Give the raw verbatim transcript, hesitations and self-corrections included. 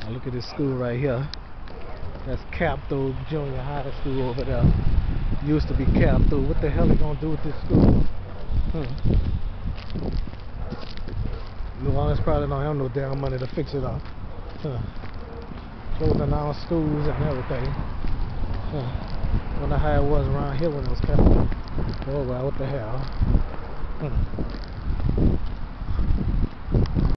Now look at this school right here. That's Capitol Junior High School over there. Used to be Capitol. What the hell are they gonna do with this school? Hmm. New Orleans probably don't have no damn money to fix it up. Huh. Closing down schools and everything. Huh. Wonder how it was around here when it was Capitol. Oh well, what the hell? Hmm.